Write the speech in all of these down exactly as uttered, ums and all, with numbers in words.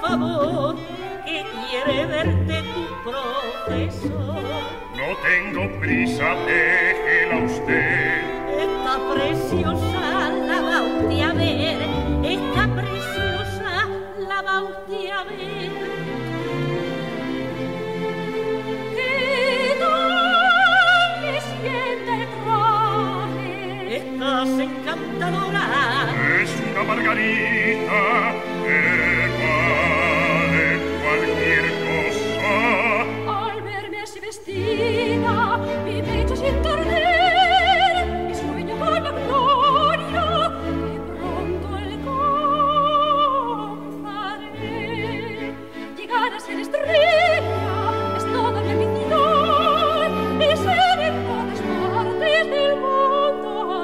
favor, que quiere verte tu profesor. No tengo prisa, déjela usted. Esta preciosa la va usted a ver, esta preciosa la va usted a ver. ¿Qué tal me siente el traje? Estás encantadora. Es una margarita que vale cualquier cosa. Al verme así vestida, mi pecho siente arder y sueño con la gloria que pronto alcanzaré. Llegar a ser estrella es toda mi ambición y ser en todas partes del mundo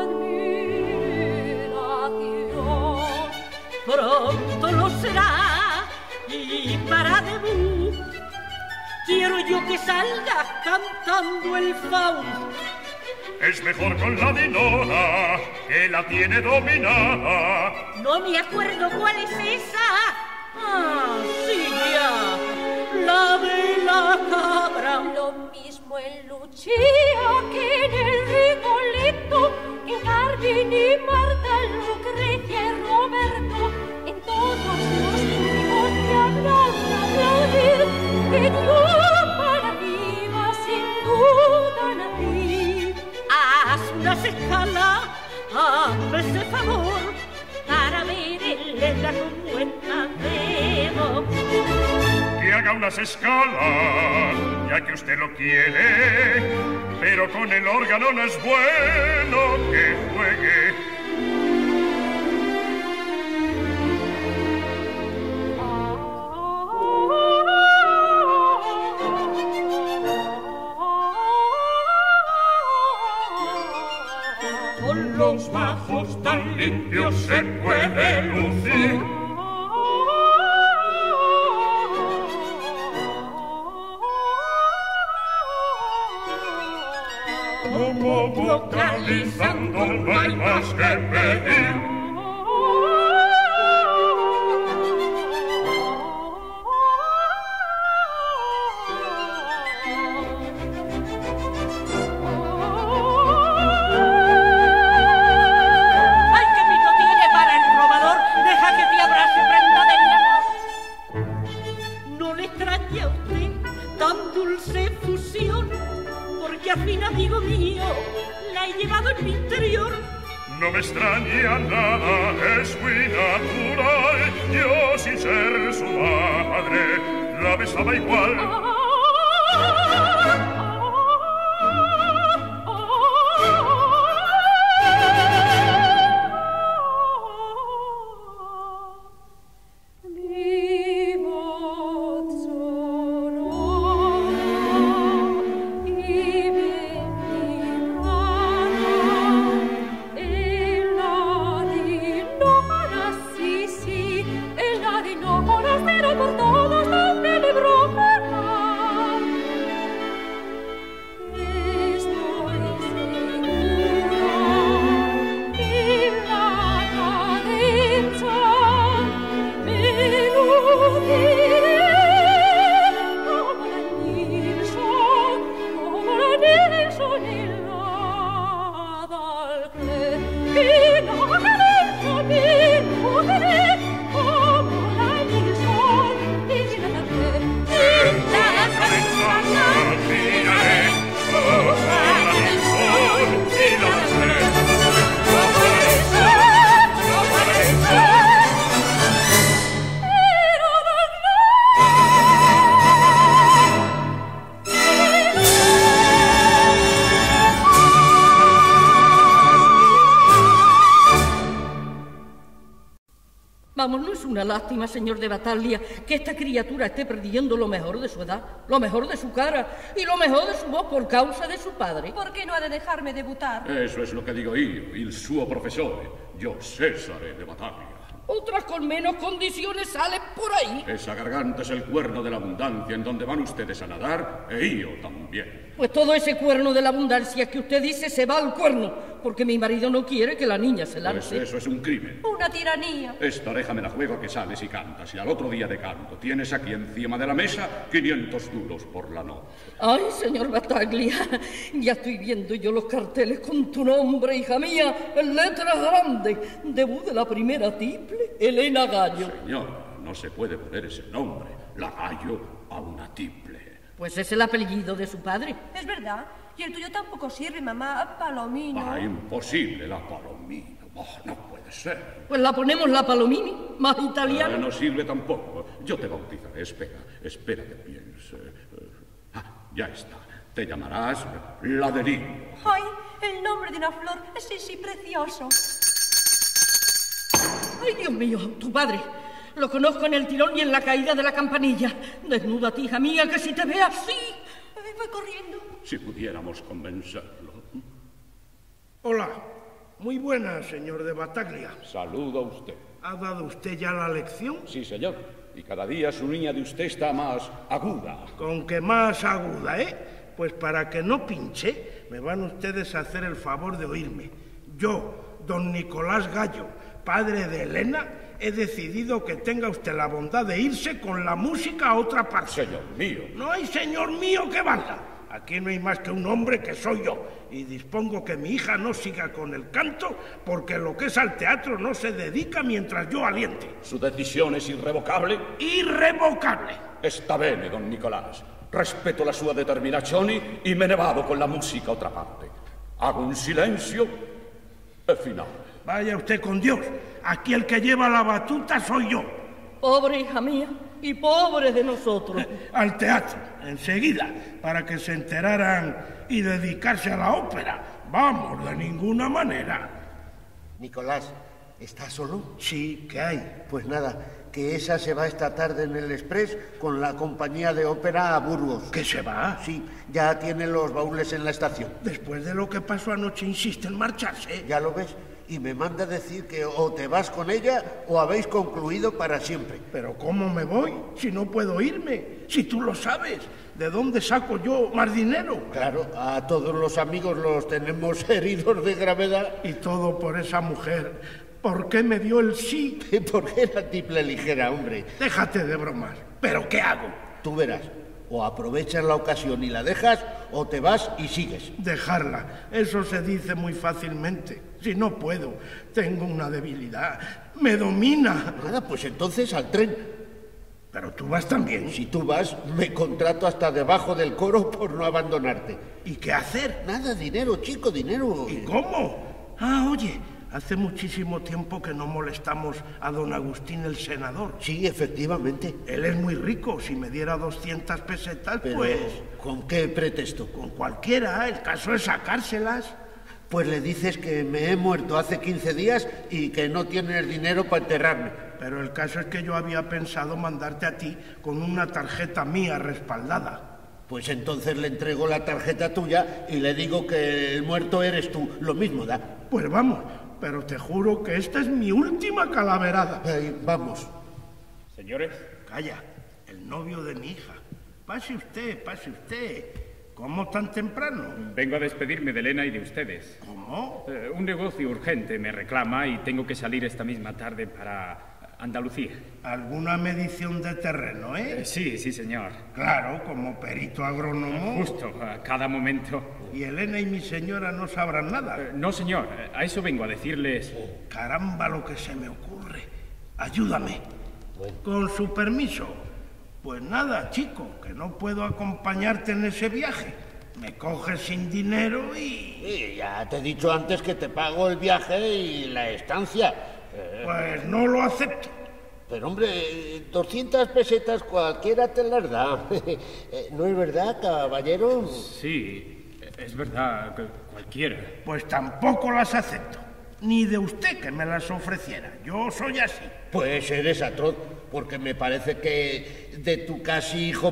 admiración. Pronto lo será y para debut quiero yo que salgas cantando el Faust. Es mejor con la dinora, que la tiene dominada. No me acuerdo cuál es esa. Ah, sí, ya. La de la cabra. Lo mismo en Lucia que en el Rigoletto, en Carmen y Marta, Lucrecia y Roberto, en todos los públicos que habrán de aplaudir, que yo para viva sin duda nací. Haz unas escalas, hazme ese favor, para ver el la cuenta debo. Que haga unas escalas, ya que usted lo quiere, pero con el órgano no es bueno que juegue. Con los bajos tan limpios se puede lucir. Como vocalizando no hay más que pedir. ¡Ay, qué pito tiene para el robador! ¡Deja que te abrace, prenda de mi amor! No le extraña a usted tan dulce fusión, porque al fin, amigo mío, la he llevado en mi interior. No me extraña nada, es muy natural. Yo, sin ser su madre, la besaba igual. Por todos tan tenebrosa. Vamos, no es una lástima, señor de Battaglia, que esta criatura esté perdiendo lo mejor de su edad, lo mejor de su cara y lo mejor de su voz por causa de su padre. ¿Por qué no ha de dejarme debutar? Eso es lo che dico io, il suo professore, io Cesare de Battaglia. Otras con menos condiciones salen por ahí. Esa garganta es el cuerno de la abundancia en donde van ustedes a nadar, e yo también. Pues todo ese cuerno de la abundancia que usted dice se va al cuerno, porque mi marido no quiere que la niña se lance. Pues eso es un crimen. Una tiranía. Esta déjame la juego que sales y cantas, y al otro día de canto tienes aquí encima de la mesa quinientos duros por la noche. Ay, señor Battaglia, ya estoy viendo yo los carteles con tu nombre, hija mía, en letras grandes. Debut de la primera tiple, Elena Gallo. Señora, no se puede poner ese nombre, la Gallo, a una tiple. Pues es el apellido de su padre. Es verdad. Y el tuyo tampoco sirve, mamá. Palomino. Ah, imposible, la Palomino. Oh, no puede ser. Pues la ponemos la Palomini, más italiana. Ah, no sirve tampoco. Yo te bautizaré. Espera, espera que piense. Ah, ya está. Te llamarás la de Lirio. Ay, el nombre de una flor. Sí, sí, precioso. Ay, Dios mío, tu padre. Lo conozco en el tirón y en la caída de la campanilla. Desnúdate, hija mía, que si te ve así... Voy corriendo. Si pudiéramos convencerlo. Hola. Muy buena, señor de Battaglia. Saludo a usted. ¿Ha dado usted ya la lección? Sí, señor. Y cada día su niña de usted está más aguda. Con que más aguda, ¿eh? Pues para que no pinche, me van ustedes a hacer el favor de oírme. Yo, don Nicolás Gallo, padre de Elena, he decidido que tenga usted la bondad de irse con la música a otra parte. Señor mío. No hay señor mío que valga. Aquí no hay más que un hombre que soy yo. Y dispongo que mi hija no siga con el canto, porque lo que es al teatro no se dedica mientras yo aliente. ¿Su decisión es irrevocable? Irrevocable. Está bene, don Nicolás. Respeto la sua determinazione y me ne vado con la música a otra parte. Hago un silencio e final. Vaya usted con Dios. Aquí el que lleva la batuta soy yo. Pobre hija mía y pobre de nosotros. Al teatro, enseguida, para que se enteraran y dedicarse a la ópera. Vamos, de ninguna manera. Nicolás, ¿estás solo? Sí, ¿qué hay? Pues nada, que esa se va esta tarde en el Express con la compañía de ópera a Burgos. ¿Qué se va? Sí, ya tiene los baúles en la estación. Después de lo que pasó anoche insiste en marcharse. ¿Ya lo ves? Y me manda decir que o te vas con ella o habéis concluido para siempre. ¿Pero cómo me voy si no puedo irme? Si tú lo sabes, ¿de dónde saco yo más dinero? Claro, a todos los amigos los tenemos heridos de gravedad. Y todo por esa mujer. ¿Por qué me dio el sí? Porque era tiple ligera, hombre. Déjate de bromas. ¿Pero qué hago? Tú verás. O aprovechas la ocasión y la dejas, o te vas y sigues. Dejarla. Eso se dice muy fácilmente. Si no puedo, tengo una debilidad. Me domina. Nada, pues entonces al tren. Pero tú vas también. Si tú vas, me contrato hasta debajo del coro por no abandonarte. ¿Y qué hacer? Nada, dinero, chico, dinero. ¿Y cómo? Ah, oye, hace muchísimo tiempo que no molestamos a don Agustín el senador. Sí, efectivamente. Él es muy rico. Si me diera doscientas pesetas, pero pues... ¿con qué pretexto? Con cualquiera. El caso es sacárselas. Pues le dices que me he muerto hace quince días y que no tienes dinero para enterrarme. Pero el caso es que yo había pensado mandarte a ti con una tarjeta mía respaldada. Pues entonces le entrego la tarjeta tuya y le digo que el muerto eres tú. Lo mismo da. Pues vamos, pero te juro que esta es mi última calaverada. Ay, vamos. Señores. Calla, el novio de mi hija. Pase usted, pase usted. ¿Cómo tan temprano? Vengo a despedirme de Elena y de ustedes. ¿Cómo? Eh, un negocio urgente me reclama y tengo que salir esta misma tarde para Andalucía. ¿Alguna medición de terreno, eh? eh sí, sí, señor. Claro, como perito agrónomo. Justo, a cada momento. ¿Y Elena y mi señora no sabrán nada? Eh, no, señor, a eso vengo a decirles... Oh, caramba, lo que se me ocurre. Ayúdame. Bueno. Con su permiso. Pues nada, chico, que no puedo acompañarte en ese viaje. Me coges sin dinero y... Sí, ya te he dicho antes que te pago el viaje y la estancia. Eh... Pues no lo acepto. Pero, hombre, doscientas pesetas cualquiera te las da. ¿No es verdad, caballero? Sí, es verdad, cualquiera. Pues tampoco las acepto. Ni de usted que me las ofreciera. Yo soy así. Pues eres atroz, porque me parece que de tu casi hijo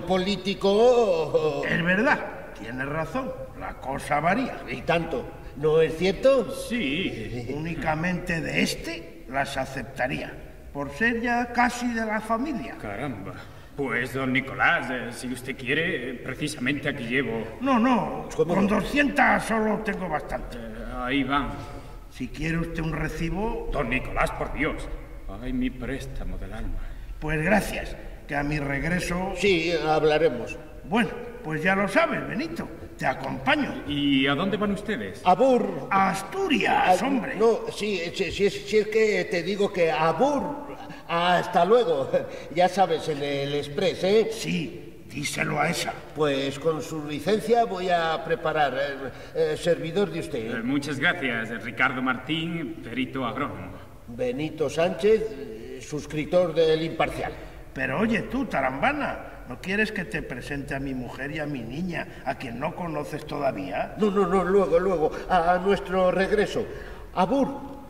político... Es verdad, tienes razón. La cosa varía. ¿Y tanto? ¿No es cierto? Sí. Únicamente de este las aceptaría, por ser ya casi de la familia. Caramba. Pues, don Nicolás, eh, si usted quiere, eh, precisamente aquí llevo... No, no, con doscientas solo tengo bastante. Eh, ahí van. Si quiere usted un recibo... Don Nicolás, por Dios. Ay, mi préstamo del alma. Pues gracias, que a mi regreso... Sí, hablaremos. Bueno, pues ya lo sabes, Benito. Te acompaño. ¿Y a dónde van ustedes? Abur. A Asturias, Ah, hombre. No, sí, sí, sí, sí, es que te digo que abur. Hasta luego. Ya sabes, en el Express, ¿eh? Sí, díselo a esa. Pues con su licencia voy a preparar eh, eh, servidor de usted. Eh, muchas gracias, Ricardo Martín, perito agrónomo. Benito Sánchez, eh, suscriptor del Imparcial. Pero oye tú, tarambana, ¿no quieres que te presente a mi mujer y a mi niña, a quien no conoces todavía? No, no, no, luego, luego, a, a nuestro regreso. Abur.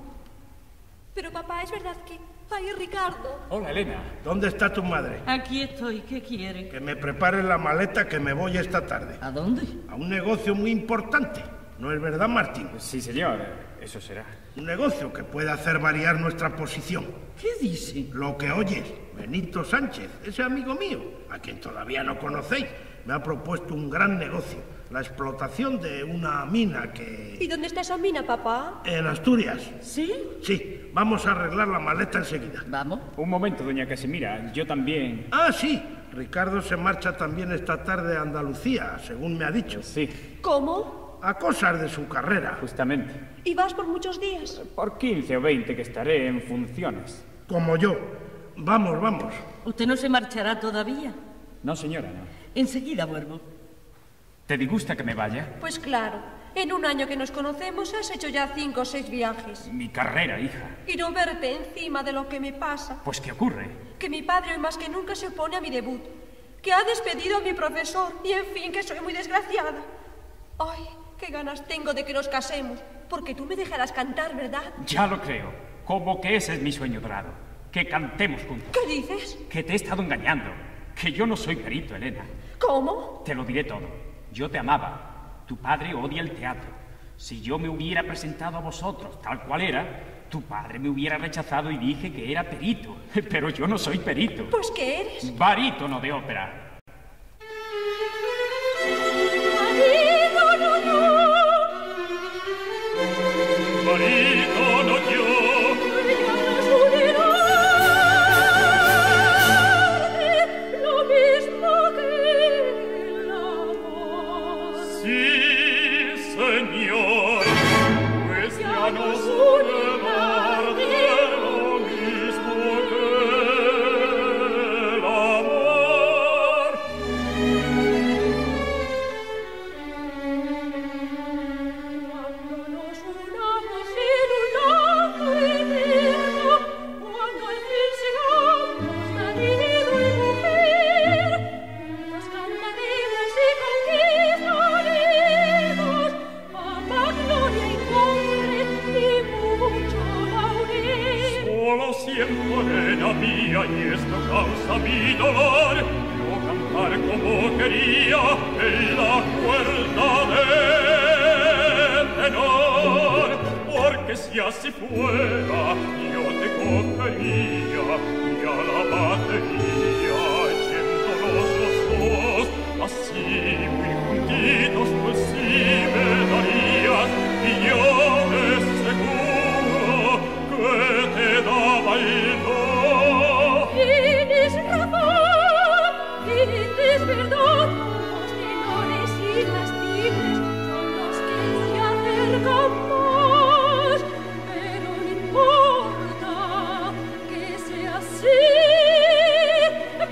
Pero papá, ¿es verdad que... Ay, Ricardo. Hola, Elena. ¿Dónde está tu madre? Aquí estoy, ¿qué quiere? Que me prepare la maleta que me voy esta tarde. ¿A dónde? A un negocio muy importante. ¿No es verdad, Martín? Sí, señor, eso será. Un negocio que puede hacer variar nuestra posición. ¿Qué dice? Lo que oyes, Benito Sánchez, ese amigo mío, a quien todavía no conocéis, me ha propuesto un gran negocio, la explotación de una mina que... ¿Y dónde está esa mina, papá? En Asturias. ¿Sí? Sí, vamos a arreglar la maleta enseguida. Vamos. Un momento, doña Casimira, yo también... Ah, sí, Ricardo se marcha también esta tarde a Andalucía, según me ha dicho. Sí, ¿Cómo? A cosas de su carrera. justamente. ¿Y vas por muchos días? Por quince o veinte que estaré en funciones. Como yo. Vamos, vamos. ¿Usted no se marchará todavía? No, señora, no. Enseguida vuelvo. ¿Te disgusta que me vaya? Pues claro. En un año que nos conocemos has hecho ya cinco o seis viajes. Mi carrera, hija. Y no verte encima de lo que me pasa. Pues, ¿qué ocurre? Que mi padre hoy más que nunca se opone a mi debut. Que ha despedido a mi profesor. Y en fin, que soy muy desgraciada. Ay, qué ganas tengo de que nos casemos. Porque tú me dejarás cantar, ¿verdad? Ya lo creo. Como que ese es mi sueño dorado. Que cantemos juntos. ¿Qué dices? Que te he estado engañando. Que yo no soy perito, Elena. ¿Cómo? Te lo diré todo. Yo te amaba. Tu padre odia el teatro. Si yo me hubiera presentado a vosotros tal cual era, tu padre me hubiera rechazado y dije que era perito. Pero yo no soy perito. Pues ¿qué eres? Barítono de ópera. Barítono yo. Barítono yo. Lo mismo que el amor. Sí, señor, pues ya nos une el arte, lo mismo que el amor. Cuando nos unamos en un lazo eterno, cuando al fin seamos marido y mujer, juntos cantaremos y conquistaremos fama, gloria y nombre y mucho laurel. Solo siento, nena mía, y esto causa mi dolor, no cantar como quería en la cuerda del tenor, porque si así fuera, yo te cogería y a la batería, echándolos los dos, así muy juntitos, pues sí me darías, y yo de seguro que te daba el do. Tienes razón, tienes verdad, los tenores y las tigres son los que se acercan más, pero no importa que sea así,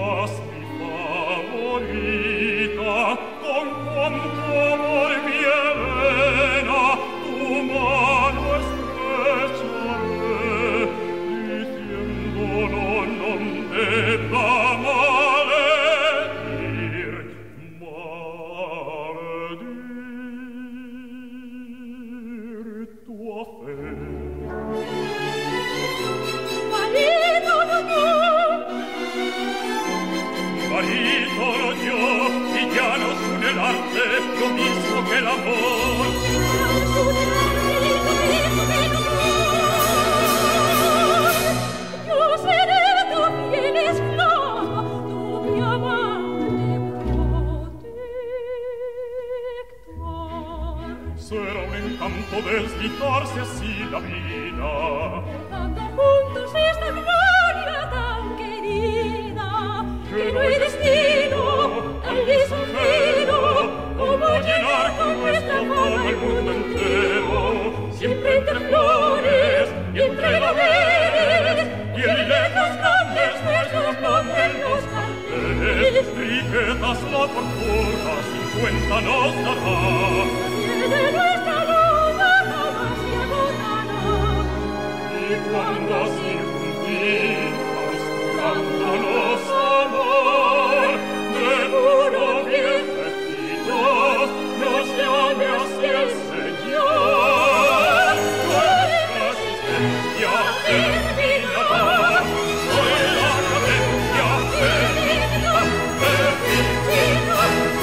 serás mi favorita, con cuanto amor mi Elena, tu mano estrecharé, diciendo no, non debba maledir, maledir tua fe. Marito yo, y ya nos une el arte, lo mismo que el amor. Yo seré tu fiel esclava, tu mi amante protector. Será un encanto deslizarse así la vida, Dando juntos esta gloria tan querida, que no hay destino tan lisonjero como llenar con nuestra fama el mundo entero, siempre entre flores y entre laureles, y en lejos grandes nuestros nombres los carteles. riquezas la fortuna sin cuenta nos dará. De nuestra luna jamás se agotará. Y cuando así juntitas, dándonos amor, de puro bien vestidos, nos llame así el Señor. Nuestra existencia terminará, soy la cadencia terminará, terminará,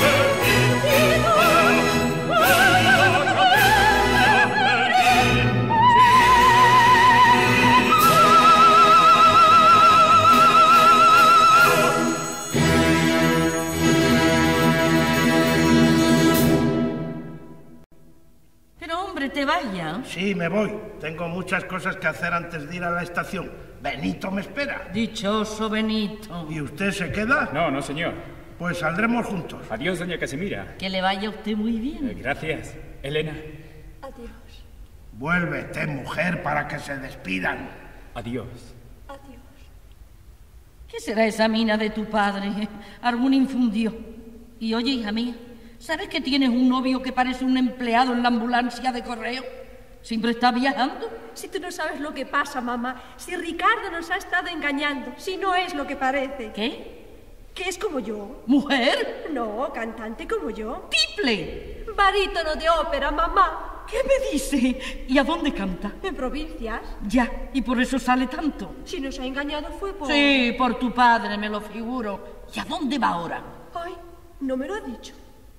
¿Te vaya? Sí, me voy. Tengo muchas cosas que hacer antes de ir a la estación. Benito me espera. Dichoso Benito. ¿Y usted se queda? No, no, señor. Pues saldremos juntos. Adiós, doña Casimira. Que le vaya a usted muy bien. Eh, gracias. Elena. Adiós, Vuélvete, mujer, para que se despidan. Adiós. adiós. ¿Qué será esa mina de tu padre? Algún infundió. Y oye, hija mía, ¿sabes que tienes un novio que parece un empleado en la ambulancia de correo? ¿Siempre está viajando? Si tú no sabes lo que pasa, mamá, si Ricardo nos ha estado engañando, si no es lo que parece. ¿Qué? Que es como yo. ¿Mujer? No, cantante como yo. ¡Tiple! Barítono de ópera, mamá. ¿Qué me dice? ¿Y a dónde canta? En provincias. Ya, y por eso sale tanto. Si nos ha engañado fue por... Sí, por tu padre, me lo figuro. ¿Y a dónde va ahora? Ay, no me lo ha dicho.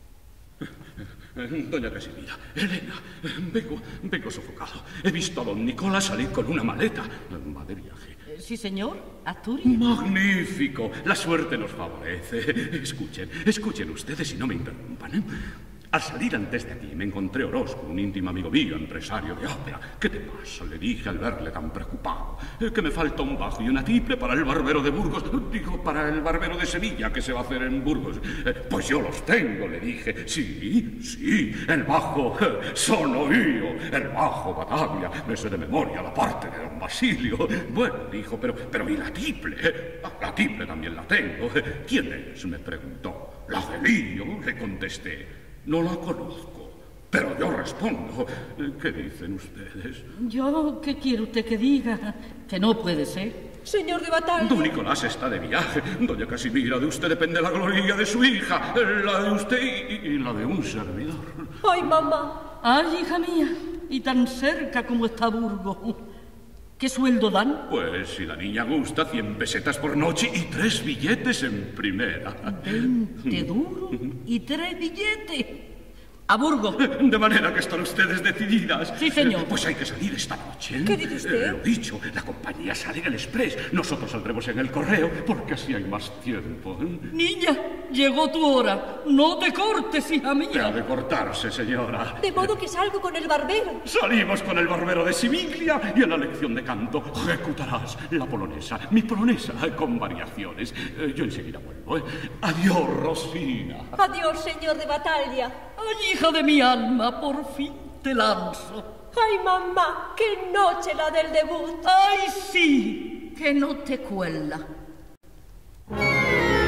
Doña Casimira, Elena, vengo, vengo sofocado. He visto a don Nicolás salir con una maleta. Va de viaje. Eh, Sí, señor. Asturias. Magnífico. La suerte nos favorece. Escuchen, escuchen ustedes y no me interrumpan, ¿eh? Al salir antes de aquí me encontré Orozco, un íntimo amigo mío, empresario de ópera. ¿Qué te pasa? Le dije al verle tan preocupado. Eh, que me falta un bajo y una tiple para el barbero de Burgos. Digo, para el barbero de Sevilla, que se va a hacer en Burgos. Eh, pues yo los tengo, le dije. Sí, sí, el bajo eh, sono io, el bajo Bataglia. Me sé de memoria la parte de don Basilio. Bueno, dijo, pero, pero ¿y la tiple? Eh, la tiple también la tengo. Eh, ¿Quién es? Me preguntó. La de Lío, le contesté. No la conozco, pero yo respondo. ¿Qué dicen ustedes? Yo, ¿qué quiere usted que diga? Que no puede ser. Señor de Batalla. Don Nicolás está de viaje. Doña Casimira, de usted depende la gloria de su hija, la de usted y, y la de un servidor. Ay, mamá. Ay, hija mía, y tan cerca como está Burgos. ¿Qué sueldo dan? Pues si la niña gusta, cien pesetas por noche y tres billetes en primera. Veinte duros y tres billetes. A Burgos. De manera que están ustedes decididas. Sí, señor. Pues hay que salir esta noche. ¿Qué dice usted? Eh, lo dicho, la compañía sale en el express. Nosotros saldremos en el correo porque así hay más tiempo. ¿eh? Niña, llegó tu hora. No te cortes, hija Que ha mía. de cortarse, señora. De modo que salgo con el barbero. Salimos con el barbero de Siviglia y en la lección de canto ejecutarás la polonesa, mi polonesa, con variaciones. Eh, yo enseguida vuelvo. ¿eh? Adiós, Rosina. Adiós, señor de Batalla. Ay, hija de mi alma, por fin te lanzo. Ay, mamá, qué noche la del debut. Ay, sí, que no te cuela.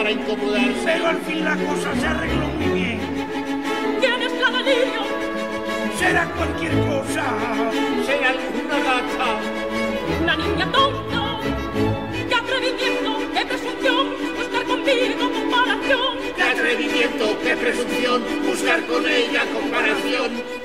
para incomodarse. Pero al fin la cosa se arregló muy bien. ¿Quién es la delirio? Será cualquier cosa. Será alguna gata. Una niña tonta. ¡Qué atrevimiento, qué presunción! Buscar conmigo comparación. ¡Qué atrevimiento, qué presunción! Buscar con ella comparación.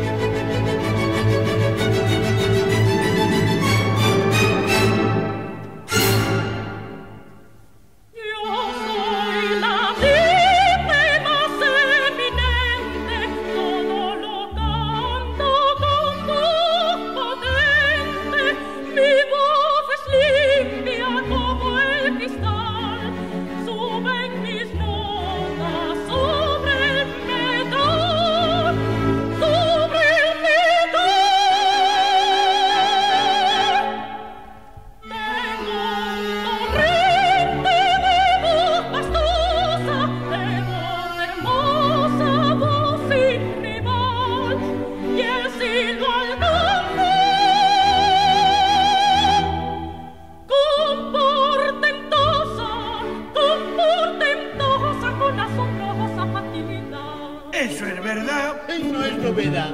Eso es verdad. Y no es novedad.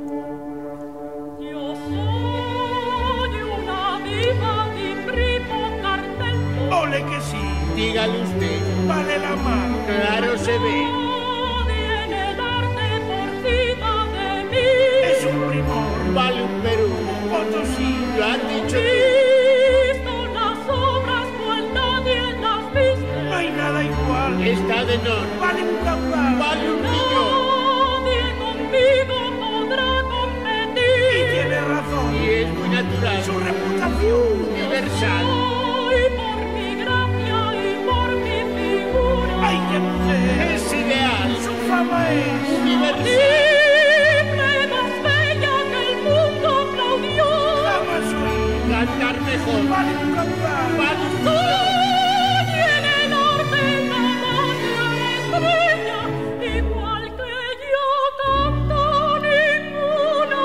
Yo soy una viva y primo cartel. Ole que sí. Dígale usted. Vale la mano. Claro se ve. Viene el arte por cima de mí. Es un primor. Vale un Perú. Potosí. Lo han dicho tú. Visto las obras cual nadie las viste. No hay nada igual. Está de norte. Vale un capaz. Vale un niño. Nadie conmigo podrá competir. Y tiene razón. Y es muy natural. Su reputación. Universal. Y por mi gracia y por mi figura. Ay, qué mujer. Es ideal. Su fama es Universal. Libre, más bella que el mundo aplaudió. Jamás oí. Cantar mejor. Vale un capaz. Vale un niño. Soy en el norte la más gran estrella, igual que yo canto ninguna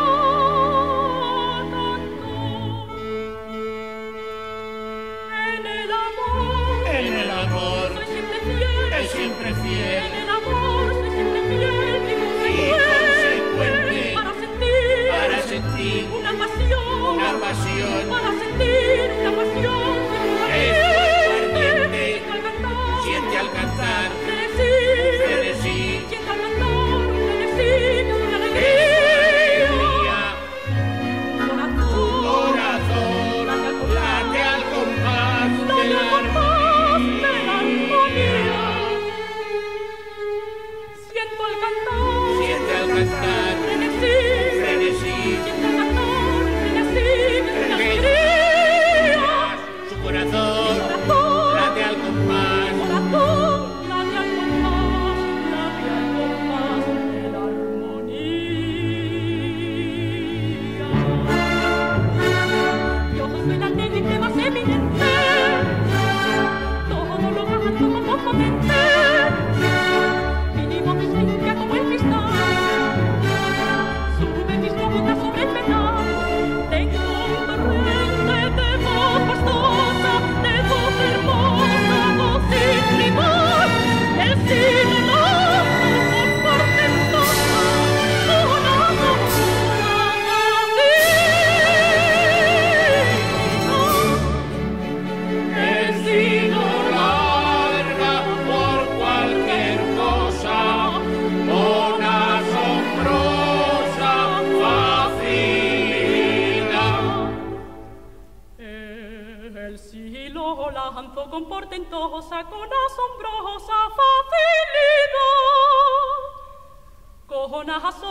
cantó. En el amor, En el amor. soy siempre fiel. Es siempre fiel. En el amor soy siempre fiel y Y consecuente. consecuente. Para sentir, Para sentir una pasión, una pasión. para sentir una pasión. Es ardiente. Al cantar, Siente al cantar. frenesí, Frenesí. siente al cantar, frenesí, una alegría. Corazón, Corazón. Late al compás de dale la al compás de la armonía. armonía. Siento al cantar, Siente al cantar. frenesí, Frenesí. siento al cantar, frenesí, una alegría. Su corazón. Corazón, Late al compás. corazón, late al compás, late al compás de la armonía. Yo soy la técnica más eminente, todo lo baja como potente. Mi voz es limpia como el cristal, sube mis notas sobre el metal. Tengo un torrente de voz pastosa, de voz hermosa, voz sin rival. El siglo con portentosa, una El siglo larga por cualquier cosa, con asombrosa facilidad. El siglo lanzó con portentosa, con asombrosa facilidad, con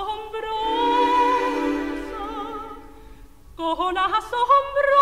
asombrosa, con asombrosa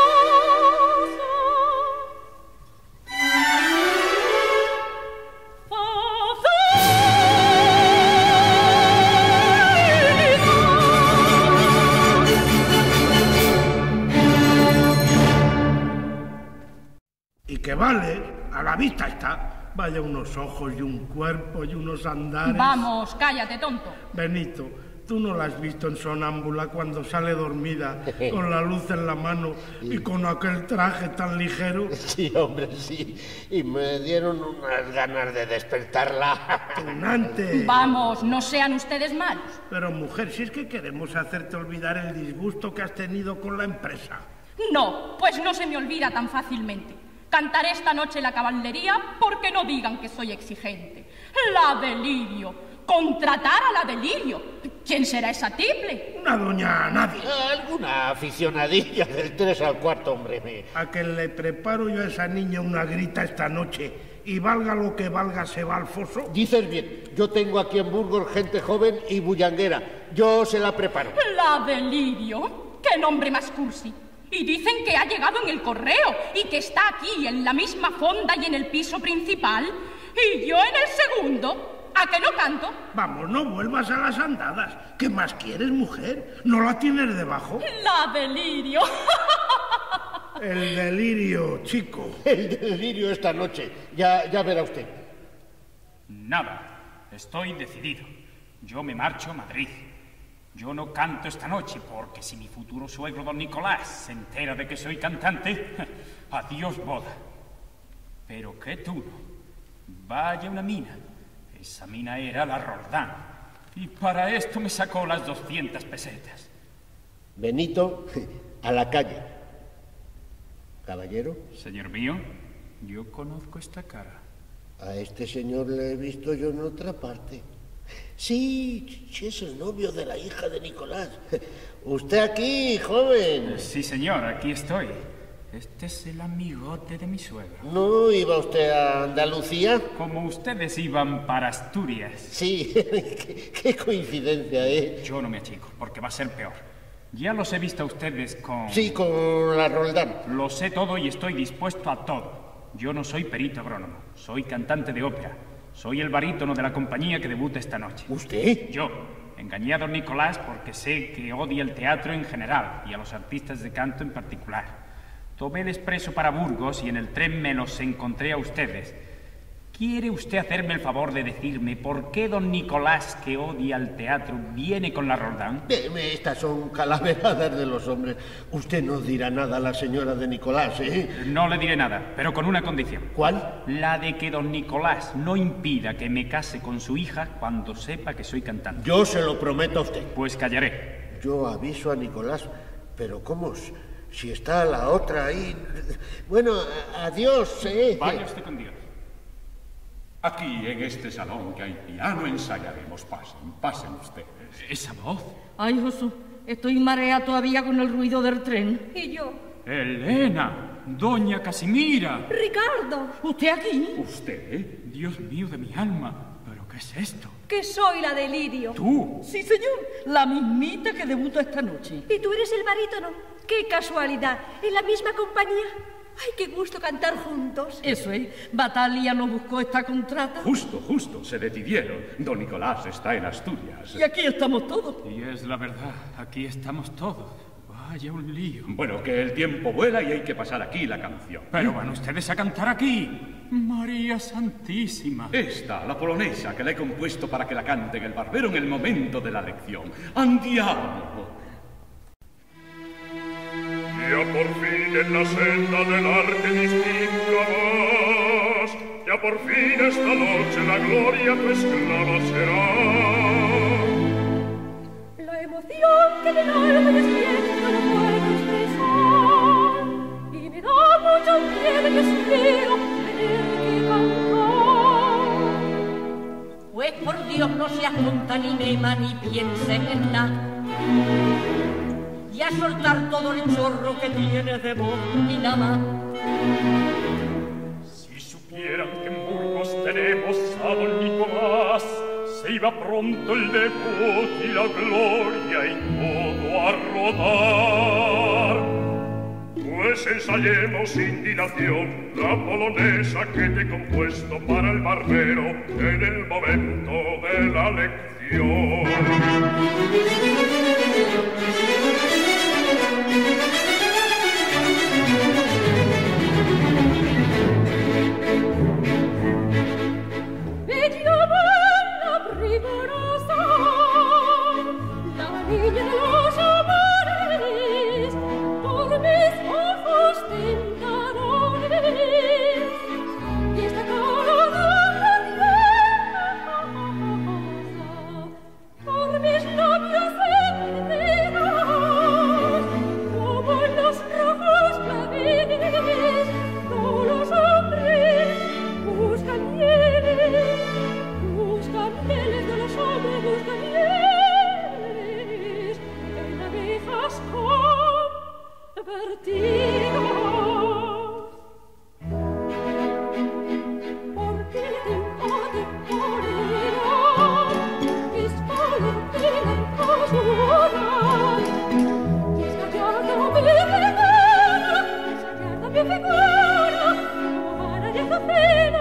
Y que vale, a la vista está. Vaya unos ojos y un cuerpo y unos andares. Vamos, cállate, tonto. Benito, Tú no la has visto en Sonámbula cuando sale dormida, con la luz en la mano y con aquel traje tan ligero. Sí, hombre, sí. Y me dieron unas ganas de despertarla. ¡Tunante! Vamos, no sean ustedes malos. Pero, mujer, si es que queremos hacerte olvidar el disgusto que has tenido con la empresa. No, pues no se me olvida tan fácilmente. Cantaré esta noche la caballería porque no digan que soy exigente. La Delirio. Contratar a la Delirio. ¿Quién será esa tiple? Una doña nadie. Alguna aficionadilla del tres al cuarto, hombre. Me... A que le preparo yo a esa niña una grita esta noche y valga lo que valga se va al foso. Dices bien, yo tengo aquí en Burgos gente joven y bullanguera. Yo se la preparo. La Delirio. ¡Qué nombre más cursi! Y dicen que ha llegado en el correo y que está aquí en la misma fonda y en el piso principal. Y yo en el segundo. ¿A que no canto? Vamos, no vuelvas a las andadas. ¿Qué más quieres, mujer? ¿No la tienes debajo? La Delirio. El delirio, chico. El delirio esta noche. Ya, ya verá usted. Nada. Estoy decidido. Yo me marcho a Madrid. Yo no canto esta noche porque si mi futuro suegro don Nicolás se entera de que soy cantante, adiós boda. Pero qué tú. Vaya una mina. Esa mina era la Roldán. Y para esto me sacó las doscientas pesetas. Benito, a la calle. Caballero. Señor mío, yo conozco esta cara. A este señor le he visto yo en otra parte. Sí, sí, es el novio de la hija de Nicolás. Usted aquí, joven. Sí, señor, aquí estoy. Este es el amigote de mi suegro. ¿No iba usted a Andalucía? Como ustedes iban para Asturias. Sí, qué, qué coincidencia, ¿eh? Yo no me achico, porque va a ser peor. Ya los he visto a ustedes con... Sí, con la Roldán. Lo sé todo y estoy dispuesto a todo. Yo no soy perito agrónomo, soy cantante de ópera. Soy el barítono de la compañía que debuta esta noche. ¿Usted? Yo. Engañé a don Nicolás porque sé que odia el teatro en general y a los artistas de canto en particular. Tomé el expreso para Burgos y en el tren me los encontré a ustedes. ¿Quiere usted hacerme el favor de decirme por qué don Nicolás, que odia el teatro, viene con la Roldán? Deme, estas son calaveradas de los hombres. Usted no dirá nada a la señora de Nicolás, ¿eh? No le diré nada, pero con una condición. ¿Cuál? La de que don Nicolás no impida que me case con su hija cuando sepa que soy cantante. Yo se lo prometo a usted. Pues callaré. Yo aviso a Nicolás, pero ¿cómo? Si está la otra ahí... Bueno, adiós, ¿eh? Vaya usted con Dios. Aquí, en este salón que hay piano, ensayaremos. Pasen, pasen ustedes. ¿Esa voz? Ay, Josu, estoy mareada todavía con el ruido del tren. Y yo. Elena, doña Casimira. Ricardo. ¿Usted aquí? ¿Usted? Dios mío de mi alma. ¿Pero qué es esto? Que soy la Delirio. ¿Tú? Sí, señor. La mismita que debuta esta noche. ¿Y tú eres el barítono? ¡Qué casualidad! ¿En la misma compañía? ¡Ay, qué gusto cantar juntos! Eso es. Batalia nos buscó esta contrata. Justo, justo, se decidieron. Don Nicolás está en Asturias. Y aquí estamos todos. Y es la verdad, aquí estamos todos. Vaya un lío. Bueno, que el tiempo vuela y hay que pasar aquí la canción. Pero van ustedes a cantar aquí. María Santísima. Esta, la polonesa, que la he compuesto para que la canten el barbero en el momento de la lección. ¡Andiamo! Ya por fin en la senda del arte distinga más, ya por fin esta noche la gloria tu esclava será. La emoción que en el alma despierta no puedo expresar, y me da mucho miedo y espero tener que cantar. Pues por Dios no seas tonta ni mema ni pienses en nada. Y a soltar todo el chorro que tienes de voz y nada más. Si supieran que en Burgos tenemos a don Nicolás, se iba pronto el debut y la gloria y todo a rodar. Pues ensayemos sin dilación la polonesa que te he compuesto para el barbero en el momento de la lección. niña de los amores, por mis ojos tentadores, y esta cara tan graciosa, por mis labios enteros, como en los rojos claveles, todos los hombres buscan mieles, buscan mieles de los hombres, buscan mieles en abejas convertidas. Porque tengo de morena, es valentina en cosura, y es gallarda mi figura, es gallarda mi figura, para de azucena.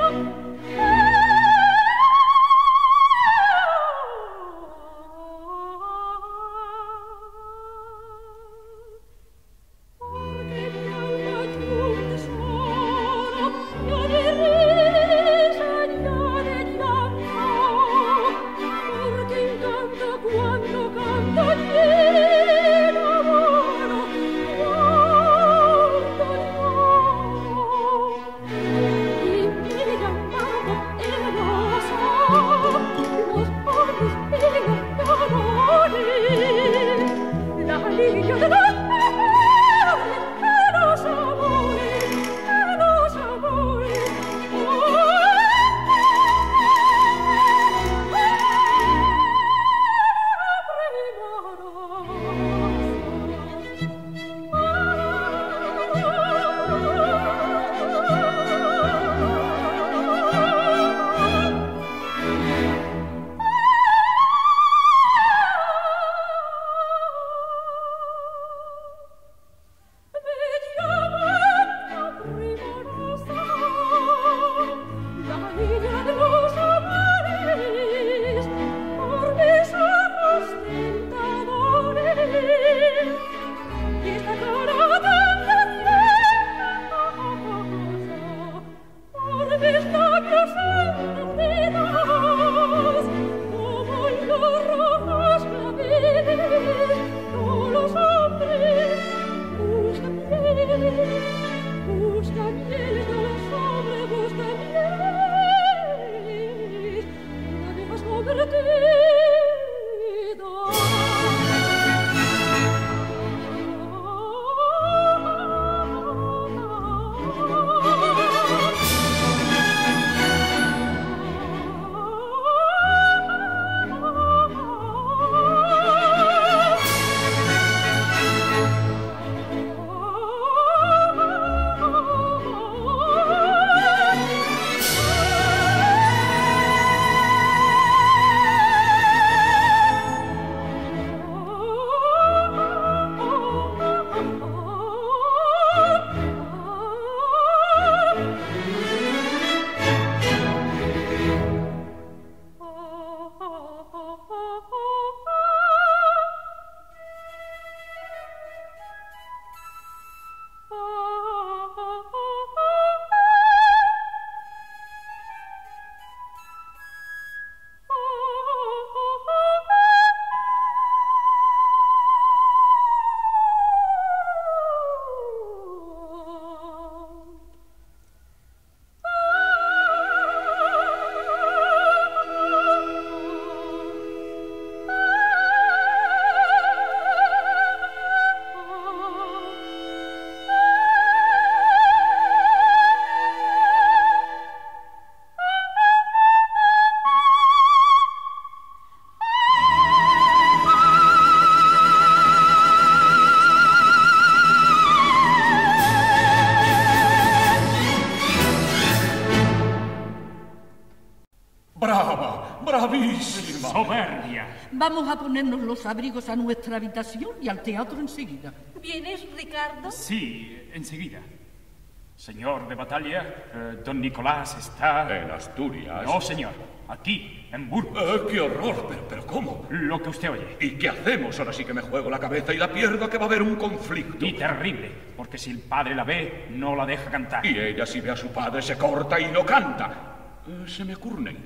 ¡Bravísima! ¡Soberbia! Vamos a ponernos los abrigos a nuestra habitación y al teatro enseguida. ¿Vienes, Ricardo? Sí, enseguida. Señor de Batalla, eh, don Nicolás está... ¿En Asturias? No, señor. Aquí, en Burgos. Eh, ¡Qué horror! ¿Pero, pero cómo? Lo que usted oye. ¿Y qué hacemos? Ahora sí que me juego la cabeza y la pierdo, que va a haber un conflicto. Y terrible, porque si el padre la ve, no la deja cantar. Y ella, si ve a su padre, se corta y no canta. Eh, se me ocurre una idea.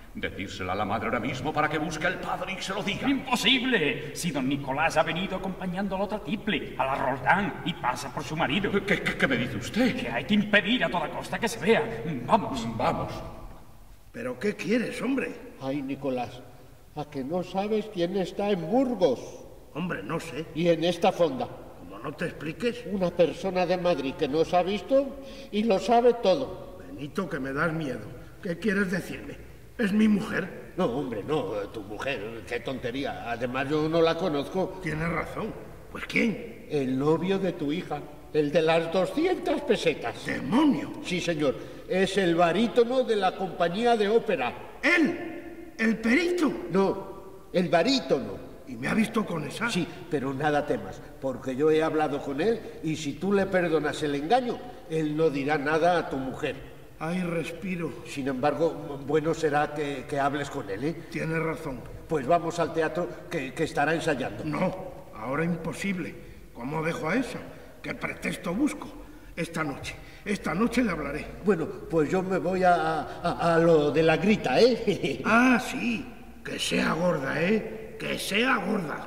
Decírsela a la madre ahora mismo para que busque al padre y se lo diga. ¡Imposible! Si don Nicolás ha venido acompañando a la otra tiple, a la Roldán, y pasa por su marido. ¿Qué, qué, qué me dice usted? Que hay que impedir a toda costa que se vea. Vamos. Vamos. ¿Pero qué quieres, hombre? Ay, Nicolás, ¿a que no sabes quién está en Burgos? Hombre, no sé. Y en esta fonda. Como no te expliques. Una persona de Madrid que nos ha visto y lo sabe todo. Benito, que me das miedo. ¿Qué quieres decirme? ¿Es mi mujer? No, hombre, no, tu mujer, qué tontería. Además, yo no la conozco. Tienes razón. ¿Pues quién? El novio de tu hija, el de las doscientas pesetas. ¡Demonio! Sí, señor, es el barítono de la compañía de ópera. ¿Él? ¿El perito? No, el barítono. ¿Y me ha visto con esa? Sí, pero nada temas, porque yo he hablado con él y si tú le perdonas el engaño, él no dirá nada a tu mujer. Ay, respiro. Sin embargo, bueno será que, que hables con él, ¿eh? Tienes razón. Pues vamos al teatro, que, que estará ensayando. No, ahora imposible. ¿Cómo dejo a esa? ¿Qué pretexto busco? Esta noche, esta noche le hablaré. Bueno, pues yo me voy a, a, a lo de la grita, ¿eh? Ah, sí, que sea gorda, ¿eh? Que sea gorda.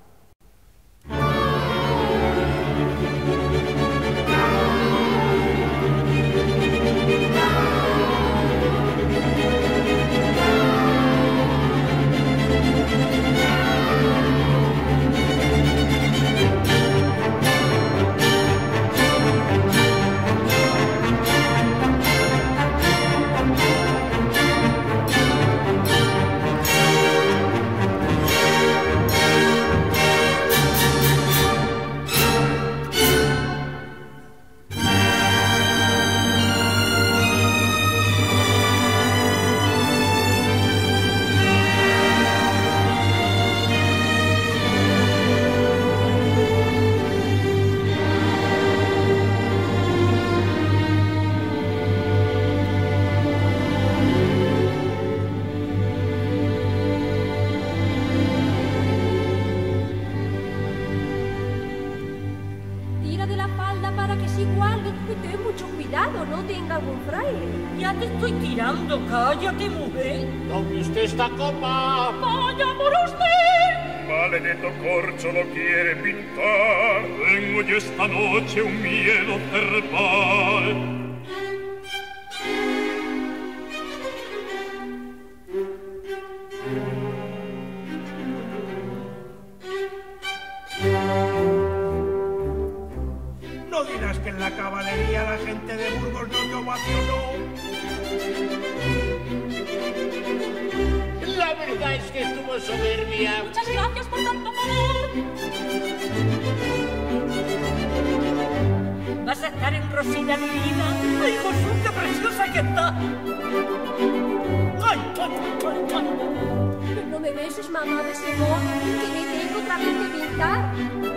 Cállate, mujer. ¿Dónde usted está, copa? ¡Vaya por usted! Maledetto corcho lo quiere pintar. Tengo yo esta noche un miedo cerval. No dirás que en la caballería la gente de Burgos no te ovacionó. La verdad es que estuvo soberbia. Muchas gracias por tanto favor. Vas a estar en Rosina, mi vida. ¡Ay, Jesús, qué preciosa que está! ¡Ay, ay, ay, ay! Pero no me beses, mamá, de ese modo, que me tengo otra vez que pintar.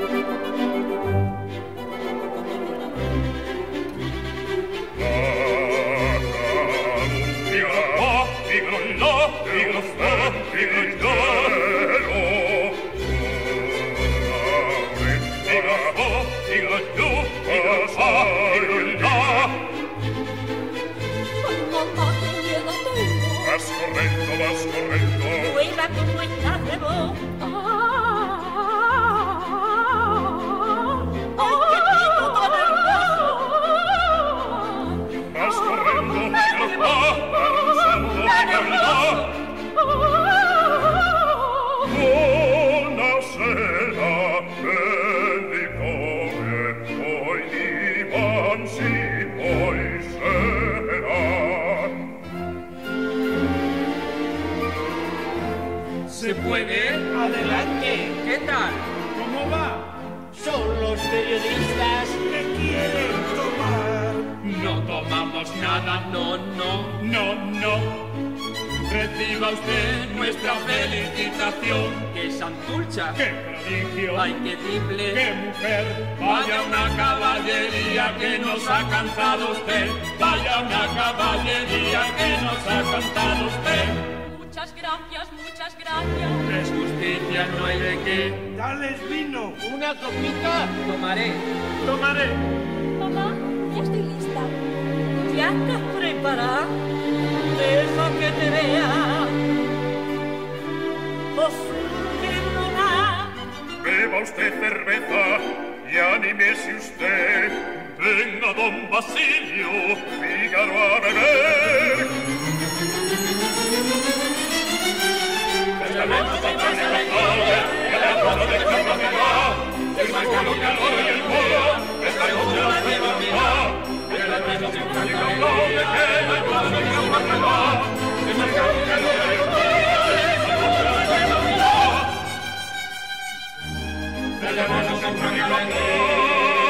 Vas correndo, vas correndo. Vuela como estás de voz. ¡Ay, qué tipo tan hermoso! Vas correndo, y lo va avanzando de verdad. Buonasera, bendicore, poi divanzi, poi sera. ¿Se puede? Adelante. ¿Qué tal? ¿Cómo va? Son los periodistas. ¿Qué quieren tomar? No tomamos nada, no, no, no, no. Reciba usted nuestra felicitación. ¡Qué santulcha! ¡Qué prodigio! ¡Ay, qué triple! ¡Qué mujer! Vaya una caballería que nos ha cantado usted. Vaya una caballería que nos ha cantado usted. Muchas gracias, muchas gracias. Es justicia, no hay de qué. Dales vino. Una copita. Tomaré. Tomaré. Mamá, ya estoy lista. ¿Ya estás preparada? Deja que te vea. surgirá. Beba usted cerveza y anímese usted. Venga, don Basilio, Fígaro a beber. Testamento contra el calor, que la rosa de cama me va. El más calor que oro y el polvo, esta noche la prueba me va. Que la reina se cambie con doble, que la rosa de cama me va. El más calor que oro y el polvo, esta noche la prueba me va. Que la reina se cambie con doble.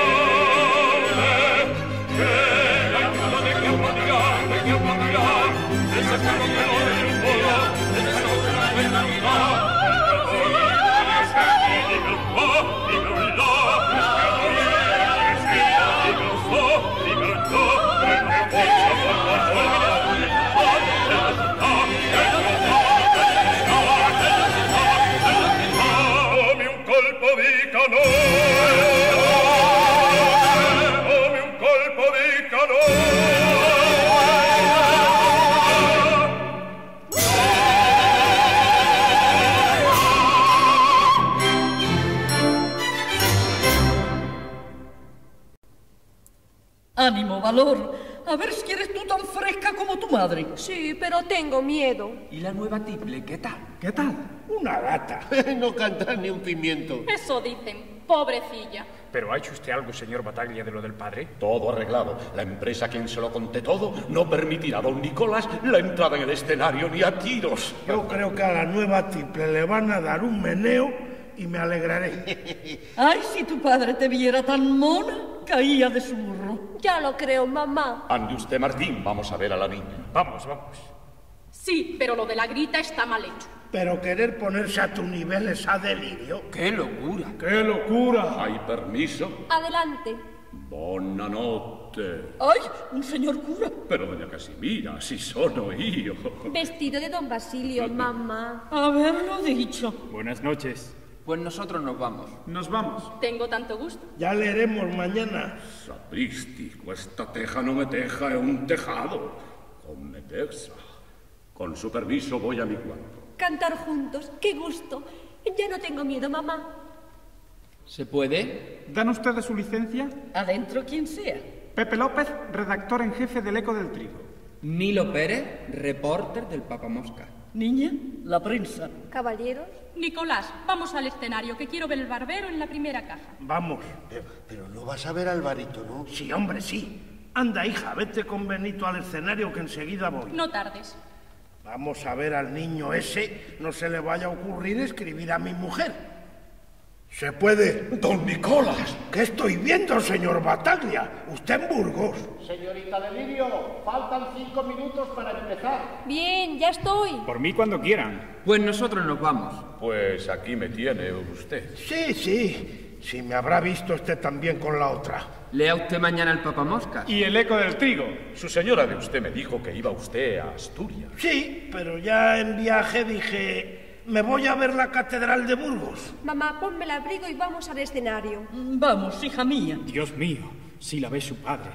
Come un colpo di canone, come un colpo di canone. Ánimo, Valor. A ver si eres tú tan fresca como tu madre. Sí, pero tengo miedo. ¿Y la nueva tiple, qué tal? ¿Qué tal? Una gata. No cantar ni un pimiento. Eso dicen, pobrecilla. ¿Pero ha hecho usted algo, señor Bataglia, de lo del padre? Todo arreglado. La empresa a quien se lo conté todo no permitirá a don Nicolás la entrada en el escenario ni a tiros. Yo creo que a la nueva tiple le van a dar un meneo y me alegraré. Ay, si tu padre te viera tan mona, caía de su burro. Ya lo creo, mamá. Ande usted, Martín, vamos a ver a la niña. Vamos, vamos. Sí, pero lo de la grita está mal hecho. Pero querer ponerse a tu nivel es a delirio. ¡Qué locura! ¡Qué locura! ¿Hay permiso? Adelante. Buona notte. Ay, un señor cura. Pero doña Casimira, si sono io. Vestido de don Basilio, mamá. Haberlo dicho. Buenas noches. Pues nosotros nos vamos. Nos vamos. Tengo tanto gusto. Ya leeremos mañana. Sapristi, questa teja no me teja, è un tejado. Come texa. Con su permiso voy a mi cuarto. Cantar juntos, qué gusto. Ya no tengo miedo, mamá. ¿Se puede? ¿Dan ustedes su licencia? Adentro quien sea. Pepe López, redactor en jefe del Eco del Trigo. Nilo Pérez, reporter del Papamosca. Niña, la prensa. Caballeros. Nicolás, vamos al escenario, que quiero ver el barbero en la primera caja. Vamos. Pero, pero no vas a ver al barítono, ¿no? Sí, hombre, sí. Anda, hija, vete con Benito al escenario que enseguida voy. No tardes. Vamos a ver al niño ese. No se le vaya a ocurrir escribir a mi mujer. ¿Se puede? ¡Don Nicolás! ¿Qué estoy viendo, señor Bataglia? Usted en Burgos. Señorita Delirio, faltan cinco minutos para empezar. Bien, ya estoy. Por mí cuando quieran. Pues nosotros nos vamos. Pues aquí me tiene usted. Sí, sí. Sí, me habrá visto usted también con la otra. Lea usted mañana el Papamosca. Y el Eco del Trigo. Su señora de usted me dijo que iba usted a Asturias. Sí, pero ya en viaje dije... Me voy a ver la Catedral de Burgos. Mamá, ponme el abrigo y vamos al escenario. Vamos, hija mía. Dios mío, si la ve su padre.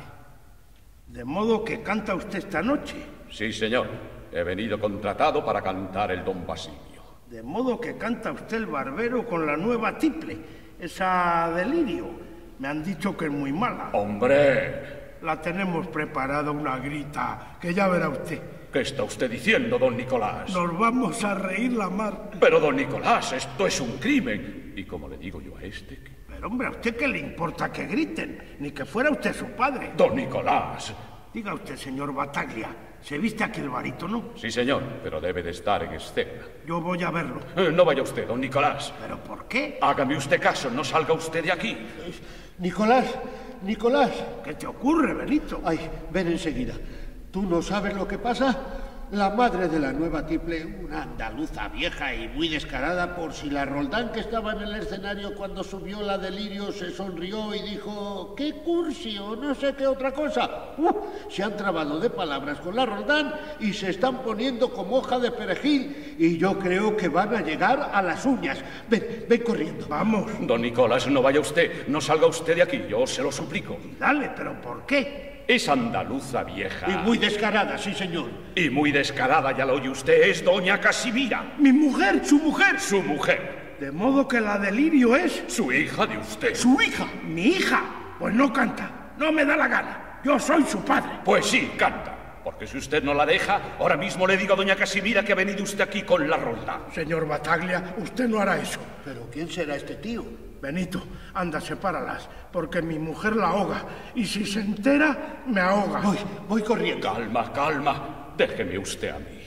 De modo que canta usted esta noche. Sí, señor. He venido contratado para cantar el don Basilio. De modo que canta usted el barbero con la nueva tiple. Esa Delirio. Me han dicho que es muy mala. ¡Hombre! La tenemos preparada una grita, que ya verá usted. ¿Qué está usted diciendo, don Nicolás? Nos vamos a reír la mar. Pero, don Nicolás, esto es un crimen. Y como le digo yo a este... Que... Pero, hombre, ¿a usted qué le importa que griten? Ni que fuera usted su padre. Don Nicolás. Diga usted, señor Bataglia, ¿se viste aquí el barítono? Sí, señor, pero debe de estar en escena. Yo voy a verlo. Eh, no vaya usted, don Nicolás. ¿Pero por qué? Hágame usted caso, no salga usted de aquí. Nicolás, Nicolás. ¿Qué te ocurre, Benito? Ay, ven enseguida. ¿Tú no sabes lo que pasa? La madre de la nueva tiple, una andaluza vieja y muy descarada, por si la Roldán que estaba en el escenario cuando subió la Delirio se sonrió y dijo ¡qué cursi! O no sé qué otra cosa. Uh, se han trabado de palabras con la Roldán y se están poniendo como hoja de perejil y yo creo que van a llegar a las uñas. Ven, ven corriendo. Vamos. Don Nicolás, no vaya usted, no salga usted de aquí, yo se lo suplico. Dale, ¿pero por qué? Es andaluza vieja. Y muy descarada, sí, señor. Y muy descarada, ya lo oye usted, es doña Casimira. Mi mujer, su mujer. Su mujer. De modo que la Delirio es... Su hija de usted. ¿Su hija? ¿Mi hija? Pues no canta. No me da la gana. Yo soy su padre. Pues sí, canta. Porque si usted no la deja, ahora mismo le digo a doña Casimira que ha venido usted aquí con la ronda. Señor Bataglia, usted no hará eso. ¿Pero quién será este tío? Benito, anda, sepáralas, porque mi mujer la ahoga, y si se entera, me ahoga. Voy, voy corriendo. Calma, calma. Déjeme usted a mí.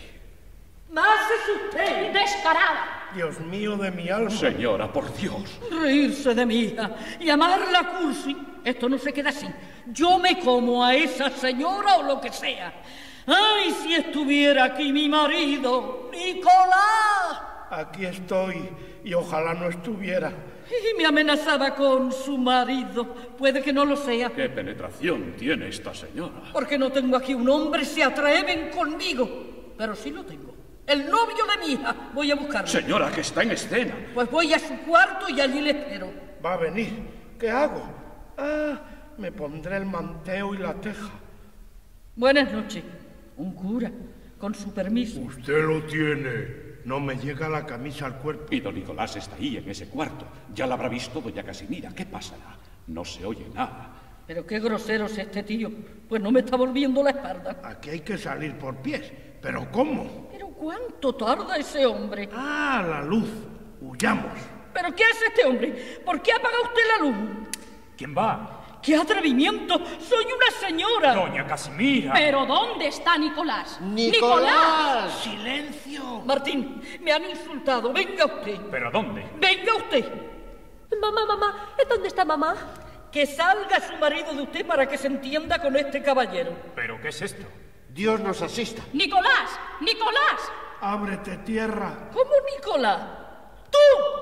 ¡Más es usted! ¡Descarada! Dios mío de mi alma. Señora, por Dios. Reírse de mi hija, llamarla cursi. Esto no se queda así. Yo me como a esa señora o lo que sea. ¡Ay, si estuviera aquí mi marido, Nicolás! Aquí estoy, y ojalá no estuviera. Y me amenazaba con su marido. Puede que no lo sea. ¿Qué penetración tiene esta señora? Porque no tengo aquí un hombre, se atreven conmigo. Pero sí lo tengo. El novio de mi hija. Voy a buscarlo. Señora, que está en escena. Pues voy a su cuarto y allí le espero. Va a venir. ¿Qué hago? Ah, me pondré el manteo y la teja. Buenas noches. Un cura, con su permiso. Usted lo tiene. No me llega la camisa al cuerpo. Y don Nicolás está ahí, en ese cuarto. Ya la habrá visto doña Casimira. ¿Qué pasará? No se oye nada. Pero qué grosero es este tío. Pues no me está volviendo la espalda. Aquí hay que salir por pies. ¿Pero cómo? ¿Pero cuánto tarda ese hombre? Ah, la luz. Huyamos. ¿Pero qué hace este hombre? ¿Por qué apaga usted la luz? ¿Quién va? ¡Qué atrevimiento! ¡Soy una señora! Doña Casimira. ¿Pero dónde está Nicolás? ¡Nicolás! ¡Silencio! Martín, me han insultado. Venga usted. ¿Pero dónde? Venga usted. Mamá, mamá, ¿dónde está mamá? Que salga su marido de usted para que se entienda con este caballero. ¿Pero qué es esto? Dios nos asista. ¡Nicolás! ¡Nicolás! Ábrete, tierra. ¿Cómo, Nicolás? ¡Tú!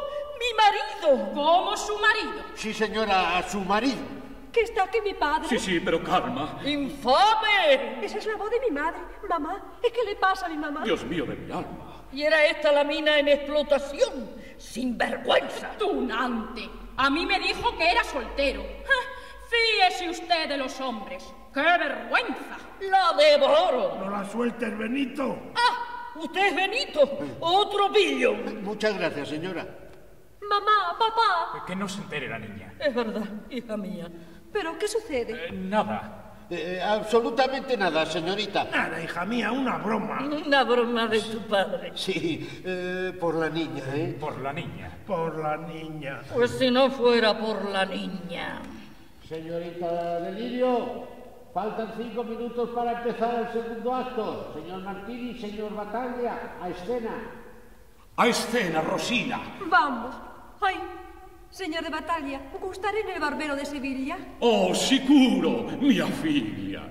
¡Mi marido! ¿Cómo su marido? Sí, señora, a su marido. ¿Que está aquí mi padre? Sí, sí, pero calma. ¡Infame! Esa es la voz de mi madre. Mamá, ¿qué le pasa a mi mamá? Dios mío de mi alma. Y era esta la mina en explotación. ¡Sin vergüenza! Tunante. A mí me dijo que era soltero. ¡Ja! Fíese usted de los hombres. ¡Qué vergüenza! ¡La devoro! No la sueltes, Benito. ¡Ah! ¿Usted es Benito? ¡Otro pillo! Muchas gracias, señora. Mamá, papá. Que no se entere la niña. Es verdad, hija mía. ¿Pero qué sucede? Eh, nada. Eh, absolutamente nada, señorita. Nada, hija mía, una broma. Una broma de tu padre. Sí, eh, por la niña, ¿eh? Por la niña. Por la niña. Pues si no fuera por la niña. Señorita Delirio, faltan cinco minutos para empezar el segundo acto. Señor Martini, señor Bataglia, a escena. A escena, Rosina. Vamos. Ay, señor de Bataglia, ¿gustaré en el barbero de Sevilla? Oh, sicuro, mia figlia.